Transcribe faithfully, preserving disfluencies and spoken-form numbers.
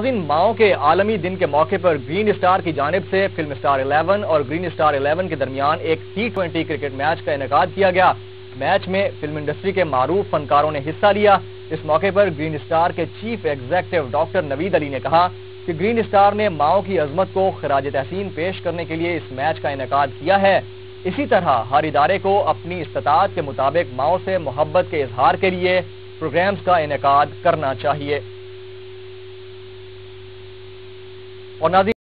माओ के आलमी दिन के मौके पर ग्रीन स्टार की जानिब से फिल्म स्टार इलेवन और ग्रीन स्टार इलेवन के दरमियान एक टी ट्वेंटी क्रिकेट मैच का इनेकाद किया गया। मैच में फिल्म इंडस्ट्री के मारूफ फनकारों ने हिस्सा लिया। इस मौके पर ग्रीन स्टार के chief executive doctor Naveed Ali ने कहा कि ग्रीन स्टार ने माओ की अजमत को खराज तहसीन पेश करने के लिए इस मैच का इनेकाद किया है। इसी तरह हर इदारे को अपनी इस्तात के मुताबिक माओ से मोहब्बत के इजहार के लिए प्रोग्राम्स का इनेकाद करना चाहिए। और नाज़रीन